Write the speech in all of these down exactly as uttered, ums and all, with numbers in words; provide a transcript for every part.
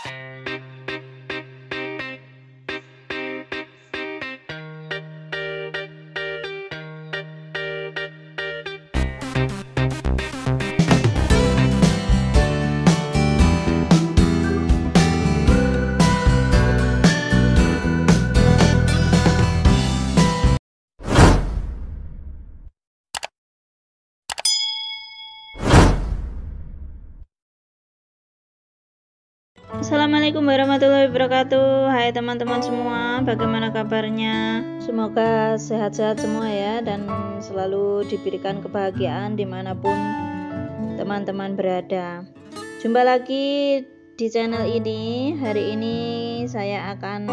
Assalamualaikum warahmatullahi wabarakatuh. Hai teman-teman semua, bagaimana kabarnya? Semoga sehat-sehat semua ya, dan selalu diberikan kebahagiaan dimanapun teman-teman berada. Jumpa lagi di channel ini. Hari ini saya akan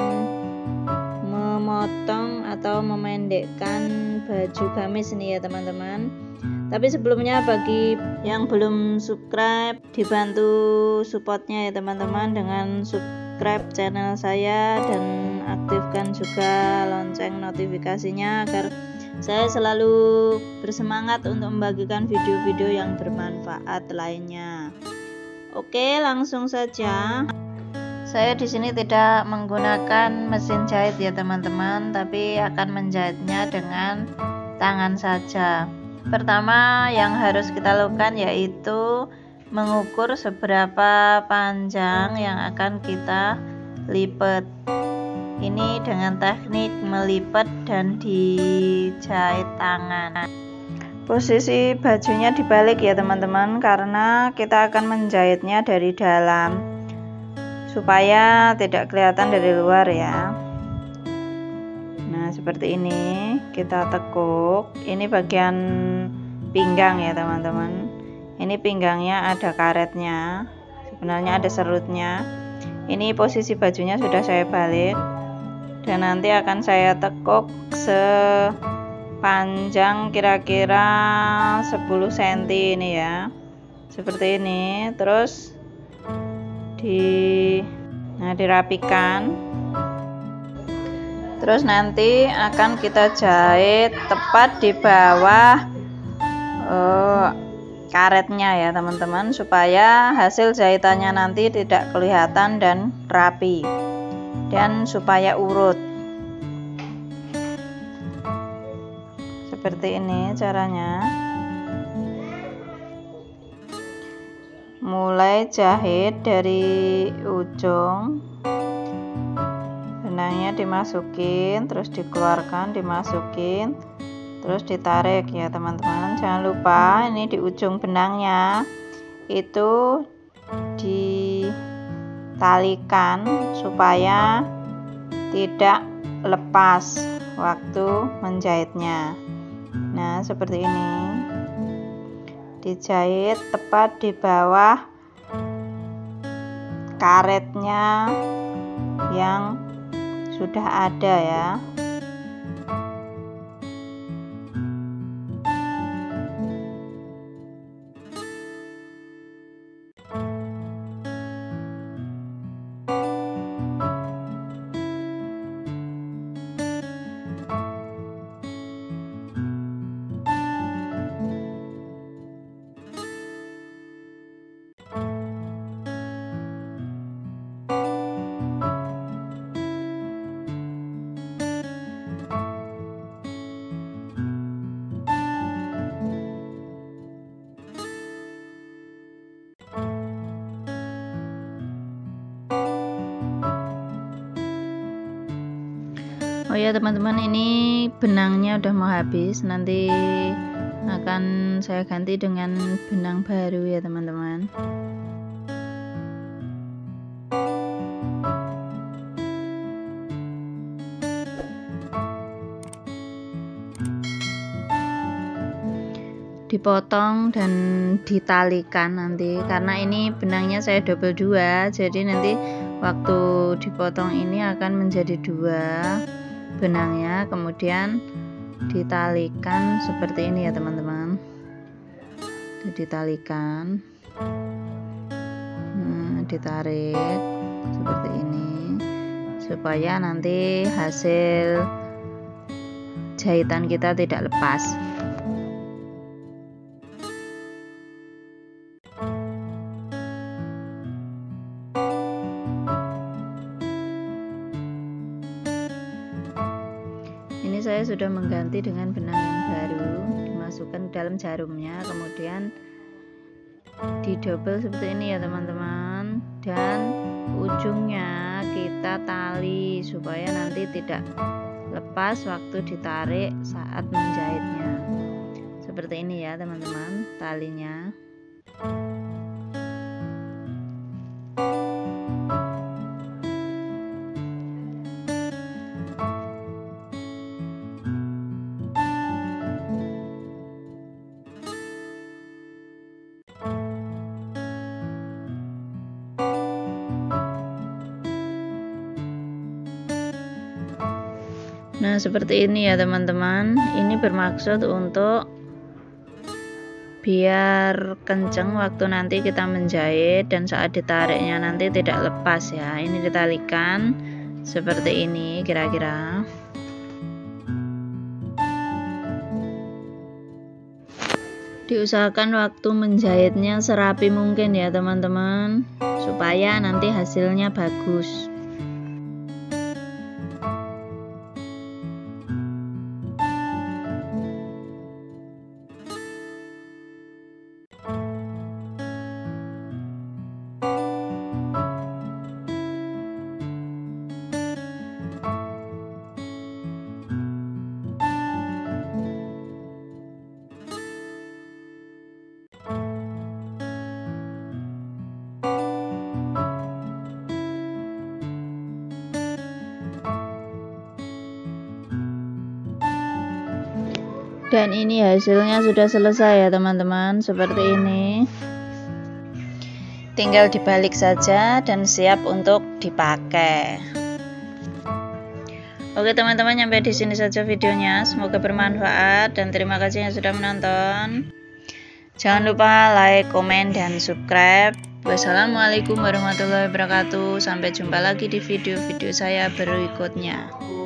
memotong atau memendekkan baju gamis nih ya teman-teman. Tapi sebelumnya bagi yang belum subscribe, dibantu supportnya ya teman-teman dengan subscribe channel saya dan aktifkan juga lonceng notifikasinya agar saya selalu bersemangat untuk membagikan video-video yang bermanfaat lainnya. Oke, langsung saja. Saya di sini tidak menggunakan mesin jahit ya teman-teman, tapi akan menjahitnya dengan tangan saja. Pertama yang harus kita lakukan yaitu mengukur seberapa panjang yang akan kita lipat. Ini dengan teknik melipat dan dijahit tangan. Posisi bajunya dibalik ya teman-teman, karena kita akan menjahitnya dari dalam supaya tidak kelihatan dari luar ya. Nah seperti ini kita tekuk. Ini bagian pinggang ya teman-teman. Ini pinggangnya ada karetnya, sebenarnya ada serutnya. Ini posisi bajunya sudah saya balik, dan nanti akan saya tekuk sepanjang kira-kira sepuluh sentimeter ini ya, seperti ini. Terus di nah dirapikan. Terus nanti akan kita jahit tepat di bawah uh, karetnya ya teman-teman, supaya hasil jahitannya nanti tidak kelihatan dan rapi, dan supaya urut. Seperti ini caranya. Mulai jahit dari ujung, benangnya dimasukin, terus dikeluarkan, dimasukin, terus ditarik ya teman-teman. Jangan lupa ini di ujung benangnya itu ditalikan supaya tidak lepas waktu menjahitnya. Nah seperti ini, dijahit tepat di bawah karetnya yang sudah ada ya. Oh ya teman-teman, ini benangnya udah mau habis, nanti akan saya ganti dengan benang baru ya teman-teman. Dipotong dan ditalikan nanti, karena ini benangnya saya double dua, jadi nanti waktu dipotong ini akan menjadi dua benangnya, kemudian ditalikan seperti ini ya teman-teman. Ditalikan, nah, ditarik seperti ini supaya nanti hasil jahitan kita tidak lepas. saya sudah mengganti dengan benang yang baru, dimasukkan ke dalam jarumnya, kemudian didobel seperti ini ya teman-teman, dan ujungnya kita tali supaya nanti tidak lepas waktu ditarik saat menjahitnya. Seperti ini ya teman-teman talinya. Nah, seperti ini ya teman-teman. Ini bermaksud untuk biar kenceng waktu nanti kita menjahit dan saat ditariknya nanti tidak lepas ya. Ini ditalikan seperti ini kira-kira. Diusahakan waktu menjahitnya serapi mungkin ya teman-teman, supaya nanti hasilnya bagus. Dan ini hasilnya sudah selesai ya teman-teman, seperti ini. Tinggal dibalik saja dan siap untuk dipakai. Oke teman-teman, sampai di sini saja videonya. Semoga bermanfaat dan terima kasih yang sudah menonton. Jangan lupa like, komen, dan subscribe. Wassalamualaikum warahmatullahi wabarakatuh. Sampai jumpa lagi di video-video saya berikutnya.